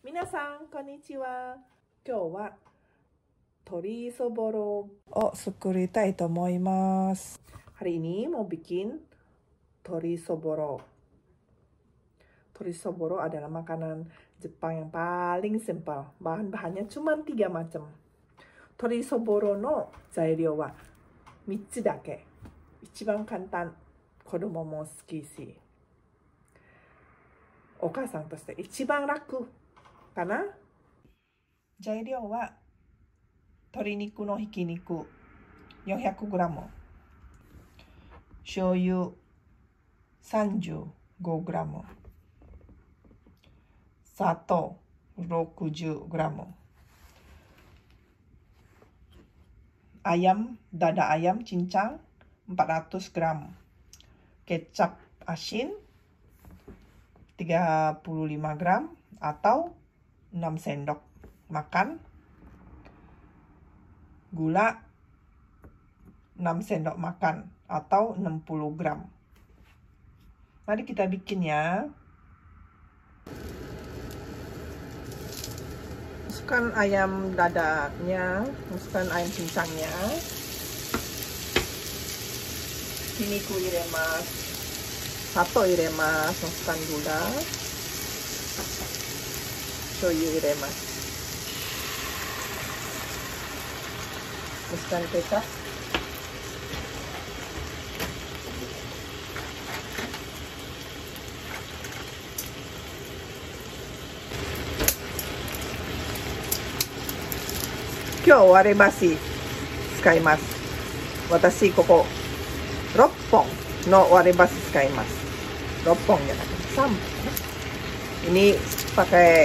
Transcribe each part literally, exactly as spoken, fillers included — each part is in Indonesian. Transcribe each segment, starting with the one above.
皆さん、こんにちは。今日は鶏そぼろを作りたいと思います。Hari ini mau bikin tori soboro. Tori soboro adalah makanan Jepang yang paling simpel. Bahan-bahannya cuma tiga macam. Tori soboro no zairyo wa mitsu dake. Ichiban kantan, kodomo mo suki shi. お母さんとして一番楽かな。材料は鶏肉のひき肉 よんひゃくグラム、 醤油 さんじゅうごグラム、 砂糖 ろくじゅうグラム、 ayam dada ayam cincang empat ratus gram, kecap asin tiga puluh lima gram atau enam sendok makan, gula enam sendok makan atau enam puluh gram. Mari kita bikin ya. Masukkan ayam dadanya, masukkan ayam cincangnya. Kiniku iremasu. Sato iremasu, masukkan gula. Shoyu iremasu. Masukkan kecap. Kyou warebashi tsukaimasu. Watashi kokoろっぽんの割れ箸使います。ろっぽんじゃなくてさんぼん。Ini pakai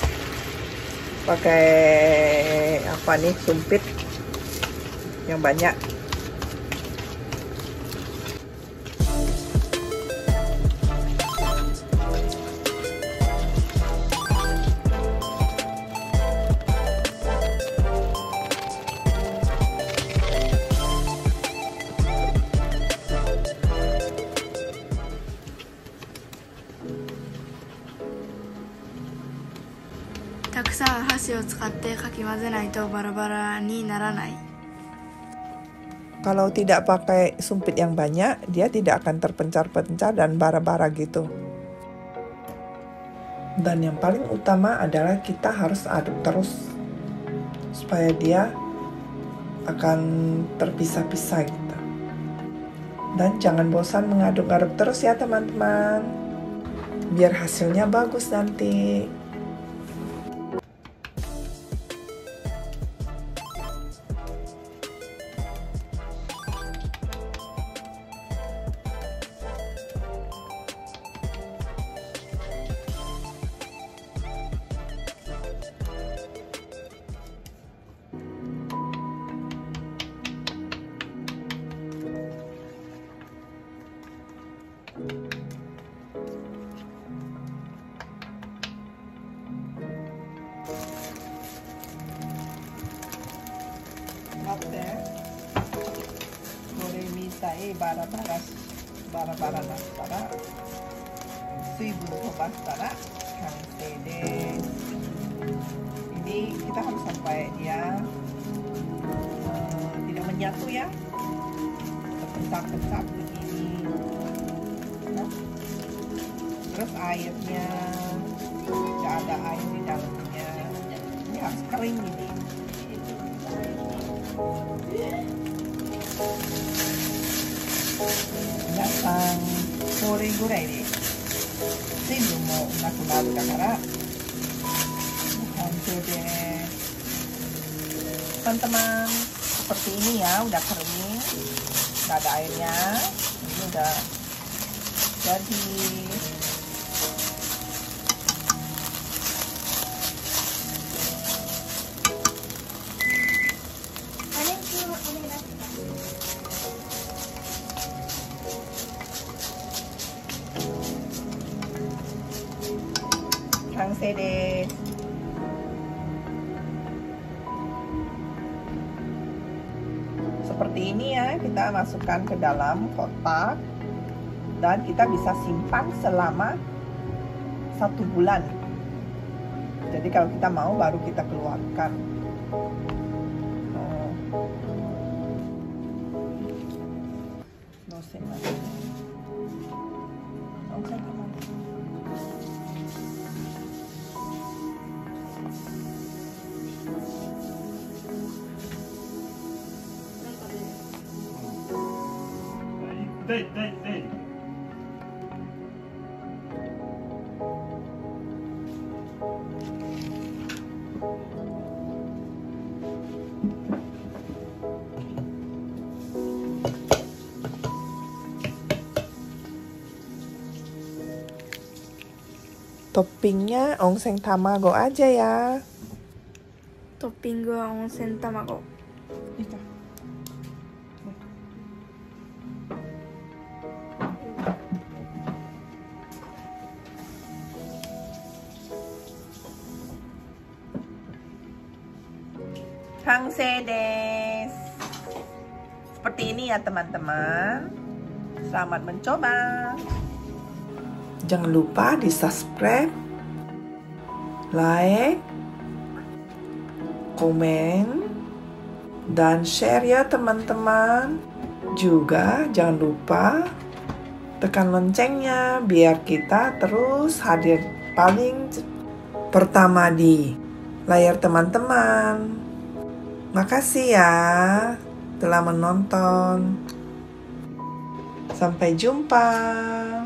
pakai apa nih, sumpit yang banyak. Kalau tidak pakai sumpit yang banyak, dia tidak akan terpencar-pencar dan bara-bara gitu. Dan yang paling utama adalah kita harus aduk terus supaya dia akan terpisah-pisah gitu. Dan jangan bosan mengaduk-aduk terus ya teman-teman, biar hasilnya bagus nanti. Bara-bara bara-bara なったら水分飛ばしたら完成です。Ini kita harus sampai dia uh, tidak menyatu ya, terpecah-pecah begini. Nah, terus airnya tidak ada air di dalamnya, ini harus kering ini.皆さん、これぐらいで水分もなくなるだから完成です。Teman-teman, seperti ini ya, udah kering, nggak ada airnya, ini udah jadi. Kangse desu. Seperti ini ya, kita masukkan ke dalam kotak dan kita bisa simpan selama satu bulan. Jadi kalau kita mau baru kita keluarkan. Oh. Dosen lagi. Onsen tamagotchi. Dai, dai, dai. Toppingnya onsen tamago aja ya. トッピングは温泉卵。 Hangse des. Seperti ini ya teman-teman. Selamat mencoba. Jangan lupa di subscribe, like, komen, dan share ya teman-teman. Juga jangan lupa tekan loncengnya biar kita terus hadir paling pertama di layar teman-teman. Makasih ya telah menonton. Sampai jumpa.